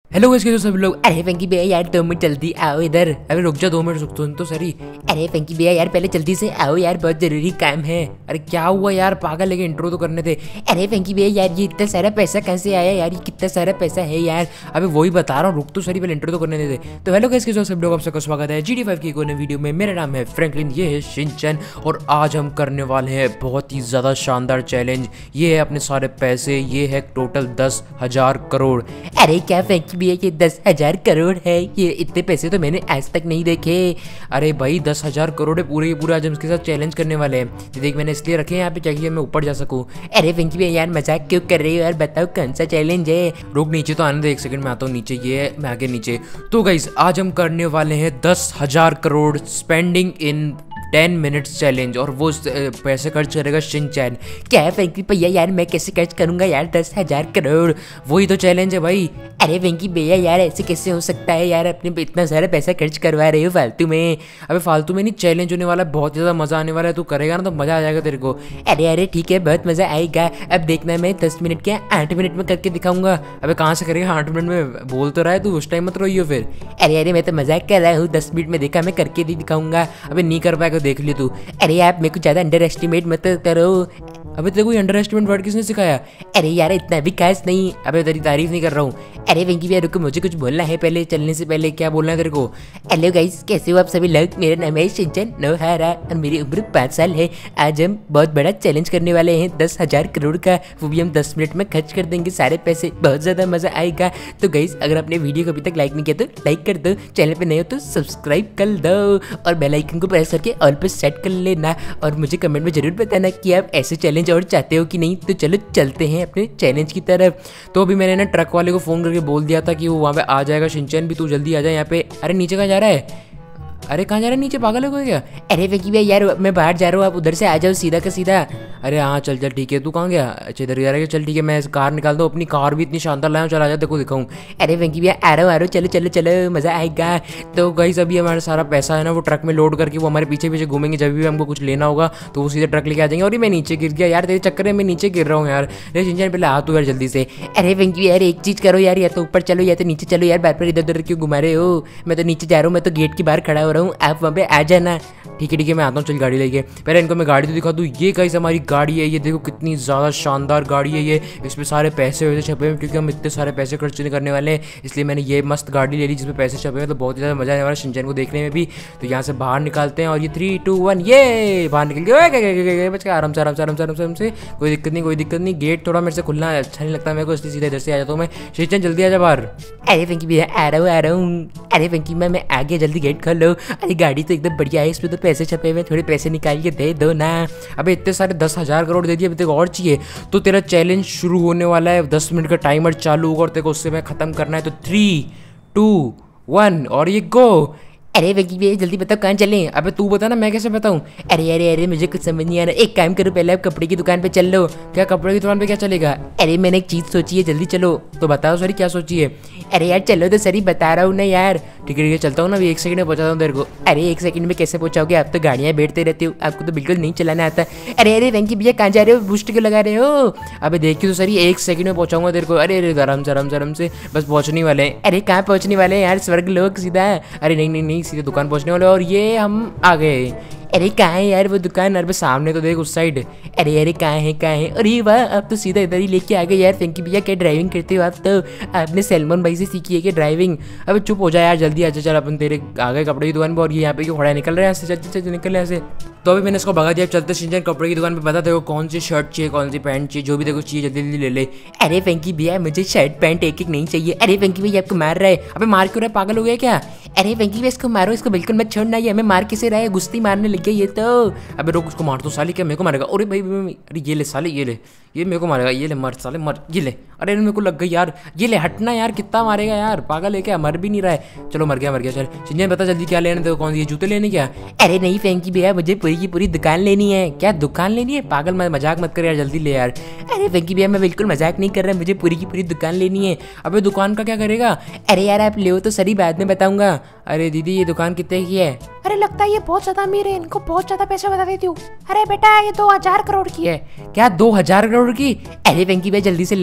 Hello guys, कैसे हो सब लोग। अरे वेंकी भैया यार 2 मिनट जल्दी आओ इधर। अरे रुक जा 2 मिनट, रुक तो सरी। अरे वेंकी भैया यार पहले जल्दी से आओ यार, बहुत जरूरी काम है। अरे क्या हुआ यार, पागल लेके इंट्रो तो करने थे। अरे वेंकी भैया यार ये इतना सारा पैसा कहाँ से आया यार, ये कितना सारा पैसा है यार। अबे वही बता रहा हूँ, रुक तो सरी, पहले इंट्रो तो करने देते। तो हेलो गाइस, कैसे हो सब लोग, आप सबका स्वागत है GT5 की एक नई वीडियो में। मेरा नाम है फ्रैंकलिन, ये है शिनचैन और आज हम करने वाले हैं बहुत ही ज़्यादा शानदार चैलेंज। ये है अपने सारे पैसे, ये है टोटल 10,000 करोड़। अरे क्या वेंकी भैया ये 10,000 करोड़ है, ये इतने पैसे तो मैंने आज तक नहीं देखे। अरे भाई 10,000 करोड़ है पूरे पूरा, आज हम इसके साथ चैलेंज करने वाले हैं। तो देख मैंने इसलिए रखे हैं यहाँ पे ताकि मैं ऊपर जा सकूँ। अरे वेंकी भैया यार मजाक क्यों कर रहे हो यार, बताओ कौन सा चैलेंज है। रुक नीचे तो आने दे, एक सेकंड में आता हूँ नीचे। ये मैं आगे नीचे। तो गाइस आज हम करने वाले हैं 10,000 crore spending in 10 minutes challenge, और वो पैसे खर्च करेगा शिनचैन। क्या है वेंकी भैया यार, मैं कैसे खर्च करूंगा यार 10,000 करोड़, वही तो चैलेंज है भाई। अरे वेंकी भैया यार ऐसे कैसे हो सकता है यार, अपने पे इतना सारा पैसा खर्च करवा रहे हो फालतू में। अबे फालतू में नहीं, चैलेंज होने वाला है, बहुत ज़्यादा मज़ा आने वाला है। तू करेगा ना तो मज़ा आ जाएगा तेरे को। अरे ठीक है, बहुत मज़ा आएगा। अब देखना मैं 10 मिनट क्या 8 मिनट में करके दिखाऊंगा। अबे कहाँ से करेगा 8 मिनट में, बोल तो रहा है तू, उस टाइम मत रोइयो फिर। अरे मैं तो मजाक कर रहा हूँ, 10 मिनट में देखा, मैं करके नहीं दिखाऊंगा। अबे नहीं कर पाएगा देख लियो तू। अरे आप मेरे को ज़्यादा अंडर एस्टिमेट मत करो। अबे तेरे को अंडर एस्टिमेट वर्ड किसने सिखाया। अरे यार इतना भी खास नहीं, अबे तेरी तारीफ नहीं कर रहा हूँ। अरे वेंकी भैया रुको, मुझे कुछ बोलना है पहले, चलने से पहले। क्या बोलना है तेरे को। हेलो गाइस, कैसे हो आप सभी लोग। मेरा नाम है शिनचैन नोहारा और मेरी उम्र 5 साल है। आज हम बहुत बड़ा चैलेंज करने वाले हैं 10,000 करोड़ का, वो भी हम 10 मिनट में खर्च कर देंगे सारे पैसे, बहुत ज़्यादा मज़ा आएगा। तो गाइस अगर आपने वीडियो को अभी तक लाइक नहीं किया तो लाइक कर दो, चैनल पर नए हो तो सब्सक्राइब कर दो और बेल आइकन को प्रेस करके ऑल पे सेट कर लेना। और मुझे कमेंट में ज़रूर बताना कि आप ऐसे चैलेंज और चाहते हो कि नहीं। तो चलो चलते हैं अपने चैलेंज की तरफ। तो अभी मैंने ना ट्रक वाले को फ़ोन करके बोल दिया था कि वो वहाँ पे आ जाएगा। शिनचैन भी तू जल्दी आ जाए यहाँ पे। अरे नीचे कहाँ जा रहा है, अरे कहाँ जा रहा है नीचे, पागल हो गया। अरे वेंकी भैया यार मैं बाहर जा रहा हूँ, आप उधर से आ जाओ सीधा का सीधा। अरे हाँ चल चल ठीक है, तू कहाँ गया। अच्छा इधर जा रहा है, चल ठीक है, मैं कार निकालता हूँ। अपनी कार भी इतनी शानदार लाया हूँ, चल आ जा देखो दिखाऊँ। अरे वेंकी भैया आ रहा हूँ चलो चलो चलो, मज़ा आएगा। तो गाइस अभी हमारा सारा पैसा है ना वो ट्रक में लोड करके वो हमारे पीछे पीछे घूमेंगे। जब भी हमको कुछ लेना होगा तो वो सीधे ट्रक लेके आ जाएंगे। और मैं नीचे गिर गया यार, तेरे चक्कर में मैं नीचे गिर रहा हूँ यार। अरे शिनचैन पहले आ तू यार जल्दी से। अरे वेंकी यार एक चीज़ करो यार, या तो ऊपर चलो या तो नीचे चलो यार, बार बार इधर उधर क्यों घुमा रहे हो। मैं तो नीचे जा रहा हूँ, मैं तो गेट के बाहर खड़ा हो रहा हूँ, आप वहाँ पे आ जाना। ठीक है मैं आता हूँ, चल गाड़ी लेके। पहले इनको मैं गाड़ी तो दिखा दूँ। ये गाइस हमारी गाड़ी है, ये देखो कितनी ज़्यादा शानदार गाड़ी है ये। इसमें सारे पैसे वैसे छपे हुए, क्योंकि हम इतने सारे पैसे खर्च नहीं करने वाले हैं, इसलिए मैंने ये मस्त गाड़ी ले ली जिसमें पैसे छपे हुए। तो बहुत ही ज़्यादा मज़ा आने वाला शिनचैन को देखने में भी। तो यहाँ से बाहर निकालते हैं और ये 3, 2, 1 ये बाहर निकल गए। बच के आराम से आराम से आराम से आराम से आराम से, कोई दिक्कत नहीं कोई दिक्कत नहीं। गेट थोड़ा मेरे से खुलना अच्छा नहीं लगता मेरे को, इसलिए सीधा इधर से आ जाता हूँ मैं। शिनचैन जल्दी आ जा बाहर। अरे वेंकी भैया आ रहा हूँ। अरे वेंकी मैं आ गया, जल्दी गेट खोल लो। अरे गाड़ी तो एकदम बढ़िया है, इसमें तो पैसे छपे हुए, थोड़े पैसे निकाल के दे दो ना। अबे इतने सारे 10,000 करोड़ दे दिए, अभी तक और चाहिए। तो तेरा चैलेंज शुरू होने वाला है, 10 मिनट का टाइमर चालू होगा और तेरे को उससे मैं ख़त्म करना है। तो 3, 2, 1 और ये गो। अरे वेंकी भैया जल्दी बताओ कहाँ चलें। अबे तू बता ना, मैं कैसे बताऊँ। अरे मुझे कुछ समझ नहीं आ रहा। एक काम करो, पहले आप कपड़े की दुकान पे चल लो। क्या कपड़े की दुकान पे क्या चलेगा। अरे मैंने एक चीज़ सोची है, जल्दी चलो। तो बताओ सरी क्या सोची है। अरे यार चलो तो सरी, बता रहा हूँ ना यार। ठीक है चलता हूँ ना, अभी 1 सेकंड में पहुँचाता हूँ तेरे को। अरे 1 सेकंड में कैसे पहुँचाओगे, आप तो गाड़ियाँ बैठते रहते हो, आपको तो बिल्कुल नहीं चलाना आता। अरे वेंकी भैया कहाँ जा रहे हो, बूस्ट क्यों लगा रहे हो। अबे देखिए तो सरी 1 सेकंड में पहुँचाऊंगा तेरे को। अरे आराम से आराम से आराम से, बस पहुँचने वाले हैं। अरे कहाँ पहुँचने वाले हैं यार, स्वर्ग लोग सीधा। अरे नहीं सीधे दुकान पहुँचने वाले, और ये हम आ गए। अरे कहाँ है यार वो दुकान, अरे सामने तो देख उस साइड। अरे कहाँ है। अरे वाह आप तो सीधा इधर ही लेके आ गए यार। वेंकी भैया क्या ड्राइविंग करते हो आप तो, आपने सलमान भाई से सीखी है क्या ड्राइविंग। अब चुप हो जाए यार, जल्दी आ जा। चल अपन तेरे आ गए कपड़े की दुकान पर, और ये यहाँ पे क्यों खड़ा निकल रहा है यहाँ से, चल निकल यहाँ से। तो अभी मैंने इसको भगा दिया। चलते शिनचैन कपड़े की दुकान पे, बता देखो कौन सी शर्ट चाहिए, कौन सी पैंट चाहिए, जो भी देखो चाहिए जल्दी जल्दी ले ले। अरे वेंकी भैया मुझे शर्ट पैंट एक नहीं चाहिए। अरे वेंकी भैया आपको मार रहा है। अबे मार क्यों रहा है, पागल हो गया क्या। अरे वेंकी भैया इसको मारो, इसको बिल्कुल मत छोड़ना, ये हमें मार किसे रहा है, गुस्ती मारने लग गया ये तो। अबे रुक, उसको मार दो साले, क्या मेरे को मारेगा। अरे भाई अरे ये ले साले, ये मेरे को मारेगा, ये ले मर साले मर, ये ले। अरे मेरे को लग गई यार, ये ले हटना यार, कितना मारेगा यार, पागल है क्या, मर भी नहीं रहा है। चलो मर गया चल शिनचैन बता जल्दी क्या लेने, देखो कौन सी जूते लेने क्या। अरे नहीं वेंकी भैया मुझे पूरी की पूरी दुकान लेनी है। क्या दुकान लेनी है, पागल मजाक मत कर यार, जल्दी ले यार। अरे वेंकी भैया मैं बिल्कुल मजाक नहीं कर रहा, मुझे पूरी की पूरी दुकान लेनी है। अबे दुकान का क्या करेगा। अरे यार आप ले तो सही, बाद में बताऊंगा। अरे दीदी ये दुकान कितने की है। अरे लगता है ये बहुत ज्यादा अमीर है, इनको बहुत ज्यादा पैसे बता देती हूँ। अरे बेटा ये 2,000 करोड़ की है। क्या 2,000 करोड़ की। अरे वेंकी भाई जल्दी से ले लो।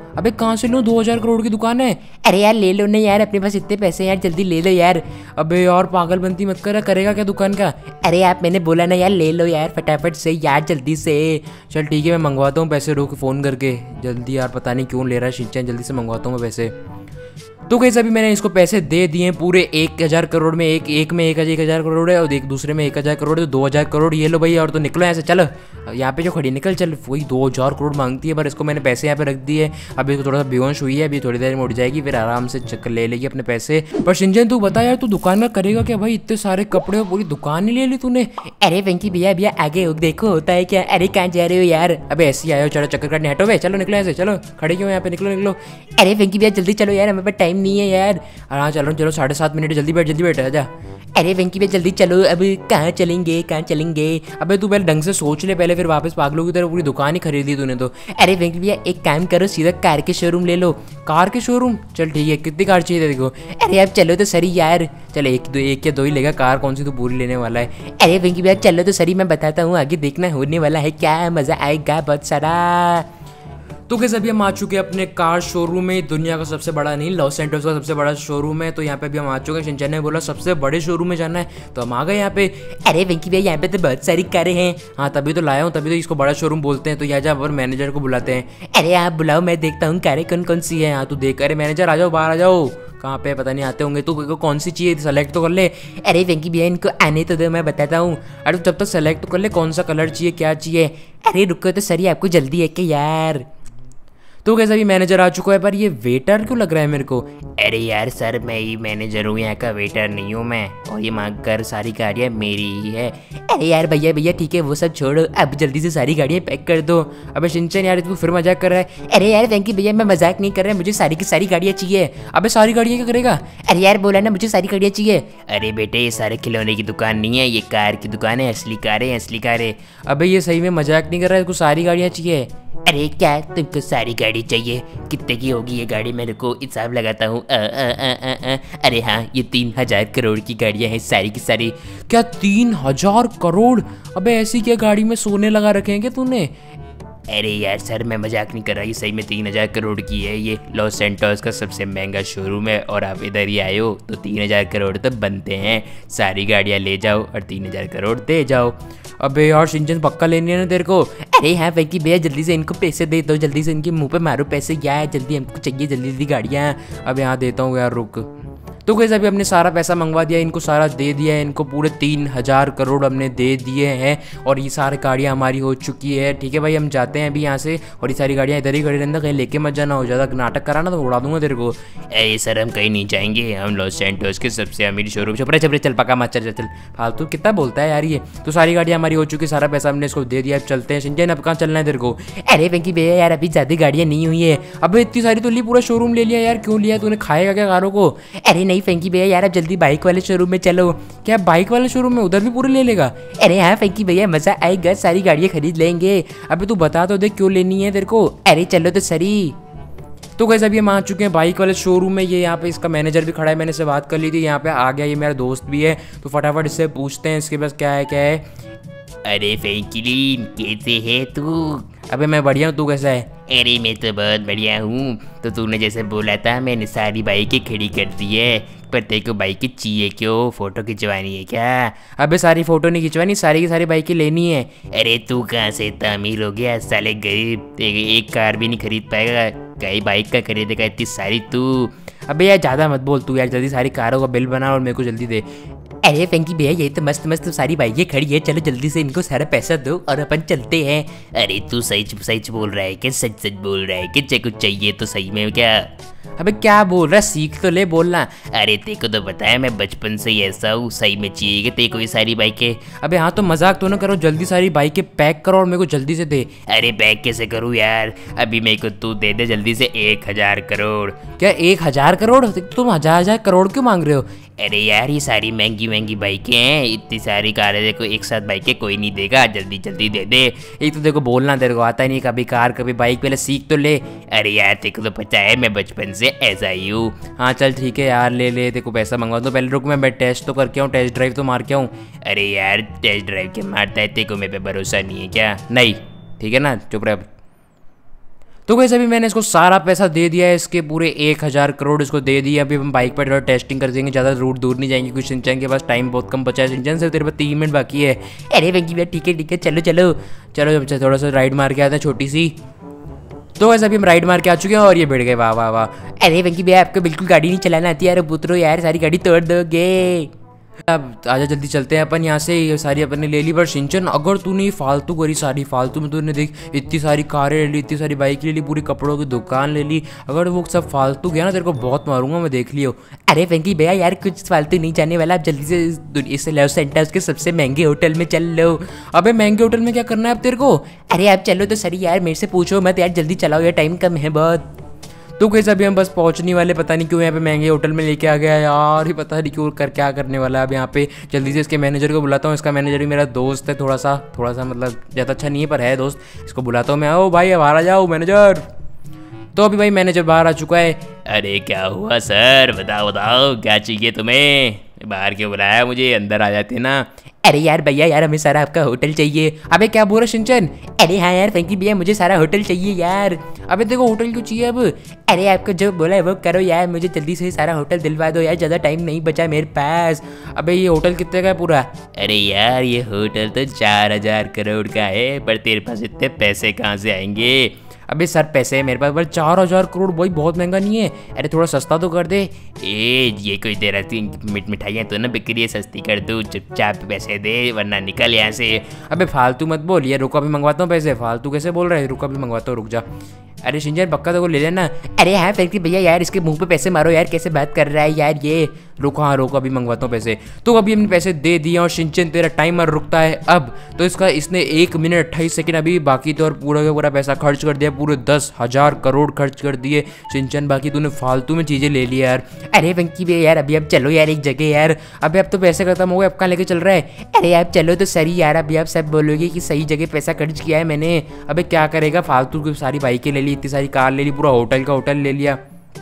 अबे कहाँ से लूँ, 2000 करोड़ की दुकान है। अरे यार ले लो ना यार, अपने पास इतने पैसे हैं यार, जल्दी ले लो यार। अबे यार पागल बनती मत कर, करेगा क्या दुकान का। अरे आप मैंने बोला ना यार ले लो यार फटाफट से यार, जल्दी से। चल ठीक है मैं मंगवाता हूँ पैसे, रोक फ़ोन करके जल्दी यार, पता नहीं क्यों ले रहा है शिनचैन, जल्दी से मंगवाता हूँ मैं पैसे। तो कैसे अभी मैंने इसको पैसे दे दिए पूरे 1000 करोड़ में, एक में 1000 करोड़ है और एक दूसरे में 1000 करोड़ है, तो 2000 करोड़ ये लो भाई। और तो निकलो यहाँ से, चलो यहाँ पे जो खड़ी निकल, चल। वही 2000 करोड़ मांगती है, पर इसको मैंने पैसे यहाँ पे रख दिए। अभी इसको थोड़ा सा बेहोश हुई है, अभी थोड़ी देर में उठ जाएगी, फिर आराम से चक्कर ले लेगी अपने पैसे। पर शिनचैन तू बता यार, तू दुकान में करेगा क्या भाई, इतने सारे कपड़े और पूरी दुकान ही ले ली तूने। अरे वेंकी भैया भैया आगे देखो होता है क्या। अरे कहाँ जा रहे हो यार, अबे ऐसे ही आए हो, चलो चक्कर काटने हटो भाई, चलो निकलो ऐसे, चलो खड़े क्यों यहाँ पे, निकलो निकलो। अरे वेंकी भैया जल्दी चलो यार, हमें पे टाइम नहीं है यार। हाँ चलो चलो, 7.5 मिनट, जल्दी बैठ आजा। अरे वेंकी भैया जल्दी चलो, अब कहाँ चलेंगे कहाँ चलेंगे। अबे तू पहले ढंग से सोच ले पहले, फिर वापस पागलों की तरह पूरी दुकान ही खरीद ली तूने तो। अरे वेंकी भैया एक काम करो, सीधा कार के शोरूम ले लो। कार के शोरूम, चल ठीक है, कितनी कार चाहिए देखो। अरे आप चलो तो सही यार, चल एक या दो ही लेगा, कार कौन सी तू पूरी लेने वाला है। अरे वेंकी भैया चलो तो सही, मैं बताता हूँ आगे देखना होने वाला है क्या, मज़ा आएगा बहुत सारा। तो कैसे अभी हम आ चुके हैं अपने कार शोरूम में, दुनिया का सबसे बड़ा नहीं, लॉस एंजल्स का सबसे बड़ा शोरूम है। तो यहाँ पे अभी हम आ चुके हैं, शिनचैन ने बोला सबसे बड़े शोरूम में जाना है, तो हम आ गए यहाँ पे। अरे वेंकी भैया यहाँ पे तो बहुत सारी कारें हैं। हाँ तभी तो लाया हूँ, तभी तो इसको बड़ा शोरूम बोलते हैं। तो यहाँ जा मैनेजर को बुलाते हैं। अरे आप बुलाओ, मैं देखता हूँ कारें कौन कौन सी है। हाँ तू देख, अरे मैनेजर आ जाओ, बाहर आ जाओ। कहाँ पे पता नहीं आते होंगे, तो कौन सी चाहिए सेलेक्ट तो कर ले। अरे वेंकी भैया इनको आने तो दो, मैं बताता हूँ। अरे जब तक सेलेक्ट तो कर ले, कौन सा कलर चाहिए क्या चाहिए। अरे रुको तो सर, आपको जल्दी है कि यार। तो कैसा भी मैनेजर आ चुका है, पर ये वेटर क्यों लग रहा है मेरे को। अरे यार सर मैं ही मैनेजर हूँ, यहाँ का वेटर नहीं हूँ मैं, और ये मांग कर सारी गाड़ियाँ मेरी ही है। अरे यार भैया भैया ठीक है वो सब छोड़ो, अब जल्दी से सारी गाड़ियाँ पैक कर दो। अबे शिनचैन यार तू फिर मजाक कर रहा है। अरे यार वेंकी भैया मैं मजाक नहीं कर रहा, मुझे सारी की सारी गाड़ियाँ चाहिए। अबे सारी गाड़ियाँ क्या करेगा। अरे यार बोला ना मुझे सारी गाड़ियाँ चाहिए। अरे बेटे ये सारे खिलौने की दुकान नहीं है, ये कार की दुकान है, असली कारें असली कारें। अबे ये सही में मजाक नहीं कर रहा है, इसको सारी गाड़ियाँ चाहिए। अरे क्या तुमको सारी गाड़ी चाहिए, कितने की होगी ये गाड़ी, मेरे को हिसाब लगाता हूँ। अरे हाँ ये 3000 करोड़ की गाड़ियाँ हैं सारी की सारी। क्या 3000 करोड़, अबे ऐसी क्या गाड़ी में सोने लगा रखे हैं क्या तूने। अरे यार सर मैं मजाक नहीं कर रहा, ये सही में 3000 करोड़ की है, ये लॉस सैंटोस का सबसे महंगा शोरूम है, और आप इधर ही आए हो तो 3000 करोड़ तो बनते हैं। सारी गाड़ियाँ ले जाओ और 3000 करोड़ दे जाओ। अबे यार शिनचैन पक्का लेनी है ना तेरे को। अरे हाँ वेंकी भैया जल्दी से इनको पैसे दे दो, जल्दी से इनके मुंह पे मारो पैसे यार, जल्दी हमको चाहिए जल्दी जल्दी गाड़ियाँ। अब यहाँ देता हूँ यार, रुक। तो कैसे अभी हमने सारा पैसा मंगवा दिया, इनको सारा दे दिया है, इनको पूरे 3000 करोड़ हमने दे दिए हैं, और ये सारी गाड़ियाँ हमारी हो चुकी है। ठीक है भाई हम जाते हैं अभी यहाँ से, और ये सारी गाड़ियाँ इधर ही खड़ी रहना, कहीं लेके मत जाना, हो ज़्यादा नाटक कराना तो उड़ा दूंगा तेरे को। अरे सर हम कहीं नहीं जाएंगे, हम लॉस सैंटोस के सबसे अमीर शोरूम। छपरे छपरे चल पका मत, चल चल चल, फालतू कितना बोलता है यार ये। तो सारी गाड़ियाँ हमारी हो चुकी है, सारा पैसा हमने इसको दे दिया, अब चलते हैं। शिनचैन अब कहाँ चलना है तेरे को। अरे वेंकी भैया यार अभी ज़्यादा गाड़ियाँ नहीं हुई है। अब इतनी सारी तो ली, पूरा शोरूम ले लिया यार, क्यों लिया तूने, खाएगा क्या कारों को। अरे नहीं वेंकी भैया यार जल्दी बाइक वाले शोरूम में चलो। क्या बाइक वाले शोरूम में उधर भी पूरे ले लेगा। अरे हाँ वेंकी भैया मजा आएगा, सारी गाड़ियाँ खरीद लेंगे। अबे तू बता तो दे क्यों लेनी है तेरे को। अरे चलो तो सही। तो कैसे अभी हम आ चुके हैं बाइक वाले शोरूम में, ये यहाँ पे इसका मैनेजर भी खड़ा है, मैंने इससे बात कर ली थी, यहाँ पे आ गया, ये मेरा दोस्त भी है, तो फटाफट इससे पूछते हैं इसके पास क्या है क्या है। अरे फ्रैंकलिन कैसे है तू। अबे मैं बढ़िया हूँ, तू कैसा है। अरे मैं तो बहुत बढ़िया हूँ, तो तूने जैसे बोला था मैंने सारी बाइकें खड़ी कर दी है, पर तेरे को बाइकें चाहिए क्यों, फोटो खिंचवानी है क्या। अबे सारी फोटो नहीं खिंचवानी, सारी की सारी बाइकें लेनी है। अरे तू कहाँ से इतना अमीर हो गया साले, गरीब एक कार भी नहीं खरीद पाएगा, कई बाइक का खरीदेगा इतनी सारी तू। अबे यार ज़्यादा मत बोल तू यार, जल्दी सारी कारों का बिल बना और मेरे को जल्दी दे। अरे वेंकी भैया ये तो मस्त मस्त सारी बाइकें खड़ी है, चलो जल्दी से इनको सारा पैसा दो और अपन चलते हैं। अरे तू सच सच बोल रहा है क्या, सच सच बोल रहा है कि कुछ चाहिए तो सही में क्या। अबे क्या बोल रहा है, सीख तो ले बोलना। अरे तेरे को तो पता है मैं बचपन से ही ऐसा हूँ, सही में चाहिए कि तेरे को ये सारी बाइकें। अबे हाँ तो मजाक तो ना करो, जल्दी सारी बाइकें पैक करो और मेरे को जल्दी से दे। अरे पैक कैसे करूँ यार, अभी मेरे को तू दे दे जल्दी से 1000 करोड़। क्या 1000 करोड़, तुम 1000 करोड़ क्यों मांग रहे हो। अरे यार ये सारी महंगी महंगी बाइकें हैं, इतनी सारी कारें, देखो एक साथ बाइकें कोई नहीं देगा, जल्दी जल्दी दे दे। एक तो देखो बोलना तेरे को आता ही नहीं, कभी कार कभी बाइक, पहले सीख तो ले। अरे यार तेरे को तो पता है मैं बचपन से ऐसा ही हूँ। हाँ चल ठीक है यार ले ले, तेरे को पैसा मंगवा दो, पहले रुक मैं टेस्ट तो करके आऊँ, टेस्ट ड्राइव तो मार के आऊँ। अरे यार टेस्ट ड्राइव के मारता है, तेरे को मेरे पे भरोसा नहीं है क्या। नहीं ठीक है ना, चुप रह। तो वैसे अभी मैंने इसको सारा पैसा दे दिया है, इसके पूरे 1000 करोड़ इसको दे दिया। अभी हम बाइक पर थोड़ा टेस्टिंग कर देंगे, ज़्यादा रूट दूर नहीं जाएंगे क्योंकि शिनचैन के पास टाइम बहुत कम बचा है। शिनचैन सिर्फ तेरे पास 3 मिनट बाकी है। अरे वेंकी भैया ठीक है चलो चलो चलो बच्चा, थोड़ा सा राइड मार के आते हैं छोटी सी। तो वैसे अभी हम राइड मार के आ चुके हैं और ये बैठ गए। वाह वाह वाह। अरे वेंकी भैया आपको बिल्कुल गाड़ी नहीं चलाना आती यार, पुत्रो यार सारी गाड़ी तोड़ दोगे। अब आजा जल्दी चलते हैं अपन यहाँ से, ये सारी अपन ने ले ली। पर शिनचैन अगर तूने ये फालतू करी सारी फालतू में, तूने देख इतनी सारी कारें ले ली, इतनी सारी बाइक ले ली, पूरी कपड़ों की दुकान ले ली, अगर वो सब फालतू गया ना तेरे को बहुत मारूंगा मैं, देख लियो। अरे वेंकी भैया यार कुछ फालतू नहीं जाने वाला, आप जल्दी से इस लव सेंटर के सबसे महंगे होटल में चल लो। अबे महंगे होटल में क्या करना है अब तेरे को? अरे आप चलो तो सही यार, मेरे से पूछो मत यार, जल्दी चलाओ यार, टाइम कम है बहुत। तो कैसे अभी हम बस पहुंचने वाले, पता नहीं क्यों यहाँ पे महंगे होटल में लेके आ गया यार, ही पता नहीं क्यों कर क्या करने वाला है अब यहाँ पे। जल्दी से इसके मैनेजर को बुलाता हूँ, इसका मैनेजर भी मेरा दोस्त है, थोड़ा सा मतलब ज़्यादा अच्छा नहीं है पर है दोस्त। इसको बुलाता हूँ मैं, आओ भाई बाहर आ जाओ मैनेजर। तो अभी भाई मैनेजर बाहर आ चुका है। अरे क्या हुआ सर, बताओ बताओ क्या चाहिए तुम्हें, बाहर क्यों बुलाया मुझे, अंदर आ जाते ना। अरे यार भैया यार हमें सारा आपका होटल चाहिए। अबे क्या बोल रहा शिनचैन? अरे हाँ यार वेंकी भैया मुझे सारा होटल चाहिए यार। अबे देखो होटल क्यों चाहिए अब? अरे आपको जो बोला है वो करो यार, मुझे जल्दी से सारा होटल दिलवा दो यार, ज़्यादा टाइम नहीं बचा मेरे पास। अबे ये होटल कितने का है पूरा? अरे यार ये होटल तो 4000 करोड़ का है, पर तेरे पास इतने पैसे कहाँ से आएंगे? अबे सर पैसे है मेरे पास, पर 4000 करोड़ भाई बहुत महंगा नहीं है? अरे थोड़ा सस्ता तो कर दे। ये कोई दे रही मिठाइयाँ तो ना बिक्री है, सस्ती कर दूँ, चुपचाप पैसे दे वरना निकल यहाँ से। अबे फालतू मत बोल, ये रुको अभी मंगवाता हूँ पैसे। फालतू कैसे बोल रहा है, रुको अभी मंगवाता हूँ, रुक जा। अरे शिनचैन पक्का तो ले लेना। अरे हाँ वेंकी भैया यार इसके मुंह पे पैसे मारो यार, कैसे बात कर रहा है यार ये। रुको हाँ रुको अभी मंगवाता हूँ पैसे। तो अभी हमने पैसे दे दिए और शिनचैन तेरा टाइमर रुकता है अब। तो इसने 1 मिनट 28 सेकंड अभी बाकी, तो और पूरा का पूरा पैसा खर्च कर दिया, पूरे 10,000 करोड़ खर्च कर दिए शिनचैन। बाकी तूने फालतू में चीज़ें ले ली यार। अरे वेंकी भैया यार अभी अब चलो यार एक जगह यार, अभी अब तो पैसे खत्म हो गए, अब कहाँ लेके चल रहा है? अरे आप चलो तो सही यार, अभी आप सब बोलोगे कि सही जगह पैसा खर्च किया है मैंने। अबे क्या करेगा, फालतू की सारी बाइकें ले ली, इतनी सारी कार ले ली, पूरा होटल का होटल ले लिया।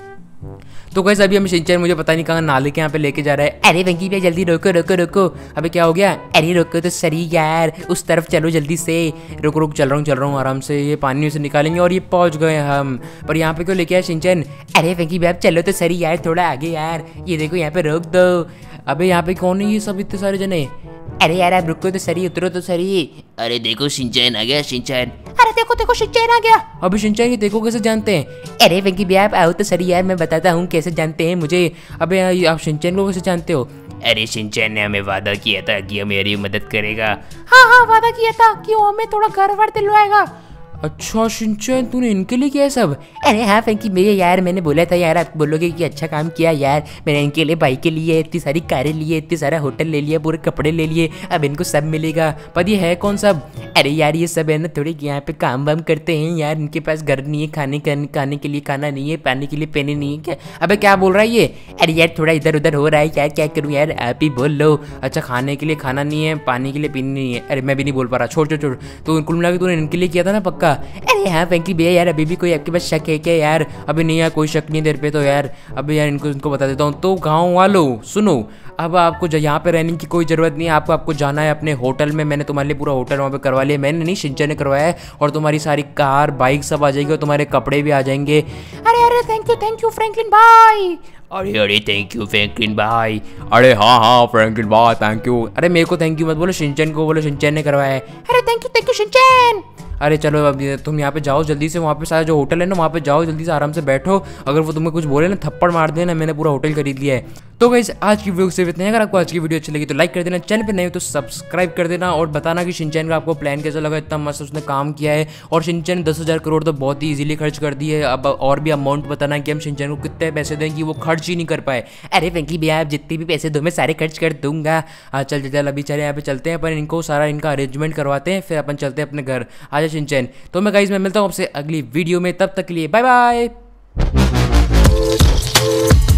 तो कैसे अभी हम शिनचैन मुझे पता नहीं कहाँ नाले के यहाँ पे लेके जा रहा है। अरे वेंकी भैया जल्दी रोको रोको रोको। अबे क्या हो गया? अरे रोको तो सही यार, उस तरफ चलो जल्दी से। रुक चल रहा हूँ आराम से, ये पानी से निकालेंगे और ये पहुँच गए हम। पर यहाँ पे क्यों लेके आए शिनचैन? अरे वेंकी भैया चलो तो सही यार, थोड़ा आगे यार, ये देखो यहाँ पे रोक दो। अबे यहाँ पे कौन है ये सब इतने सारे जने? अरे यार आप रुको तो सही, उतरो तो सही। अरे देखो शिनचैन आ गया, शिनचैन। अरे देखो देखो शिनचैन आ गया। अभी शिनचैन ये देखो कैसे जानते हैं? अरे वेंकी भैया आप आओ तो सही यार, मैं बताता हूँ कैसे जानते हैं मुझे। अबे आप शिनचैन को कैसे जानते हो? अरे शिनचैन ने हमें वादा किया था कि वो मेरी मदद करेगा। हाँ वादा किया था कि वो हमें थोड़ा घर वर दिलवाएगा। अच्छा शिनचैन तूने इनके लिए किया है सब? अरे हाँ वेंकी भैया यार मैंने बोला था यार, आप बोलोगे कि अच्छा काम किया यार, मैंने इनके लिए बाइक के लिए इतनी सारी कारें लिए, इतनी सारा होटल ले लिया, पूरे कपड़े ले लिए, अब इनको सब मिलेगा। पर ये है कौन सब? अरे यार ये सब है ना थोड़े यहाँ पे काम वाम करते हैं यार, इनके पास घर नहीं है, खाने के लिए खाना नहीं है, पानी के लिए पीने नहीं है। क्या अबे क्या बोल रहा है ये? अरे यार थोड़ा इधर उधर हो रहा है यार, क्या करूँ यार, आप ही बोल लो। अच्छा खाने के लिए खाना नहीं है, पानी के लिए पीने नहीं है। अरे मैं भी नहीं बोल पा रहा, छोड़। तो कुल मिला के तूने इनके लिए किया था ना पक्का? अरे हाँ वेंकी भैया यार अभी भी कोई आपके पास शक है क्या यार? अभी नहीं यार कोई शक नहीं देर पे तो यार। अभी यार इनको बता देता हूँ। तो गाँव वालों सुनो, अब आपको यहाँ पे रहने की कोई ज़रूरत नहीं है, आपको जाना है अपने होटल में। मैंने तुम्हारे लिए पूरा होटल वहाँ पे करवा लिया, मैंने नहीं शिनचैन ने करवाया है। और तुम्हारी सारी कार बाइक सब आ जाएगी और तुम्हारे कपड़े भी आ जाएंगे। अरे थैंक यू फ्रैंकलिन भाई। अरे थैंक यू फ्रैंकलिन भाई। अरे हाँ फ्रैंकलिन भाई थैंक यू। अरे मेरे को थैंक यू मत बोलो, शिनचैन को बोलो, शिनचैन ने करवाया है। अरे थैंक यू शिनचैन। अरे चलो अब तुम यहाँ पे जाओ जल्दी से, वहाँ पे सारा जो होटल है ना वहाँ पे जाओ जल्दी से, आराम से बैठो। अगर वो तुम्हें कुछ बोले ना थप्पड़ मार देना, मैंने पूरा होटल खरीद लिया है। तो गाइस आज की वीडियो सिर्फ इतना है। अगर आपको आज की वीडियो अच्छी लगी तो लाइक कर देना, चैनल पे नहीं हो तो सब्सक्राइब कर देना और बताना कि शिनचैन का आपको प्लान कैसा लगा। इतना मस्त उसने काम किया है और शिनचैन 10,000 करोड़ तो बहुत ही इजीली खर्च कर दिए। अब और भी अमाउंट बताना कि हम शिनचैन को कितने पैसे दें कि वो खर्च ही नहीं कर पाए। अरे वेंकी भैया आप जितने भी पैसे दो मैं सारे खर्च कर दूंगा। चल अभी चले यहाँ पे चलते हैं अपन, इनको सारा इनका अरेंजमेंट करवाते हैं, फिर अपन चलते हैं अपने घर। आजा शिनचैन। तो मैं गाइस मैं मिलता हूँ आपसे अगली वीडियो में, तब तक के लिए बाय बाय।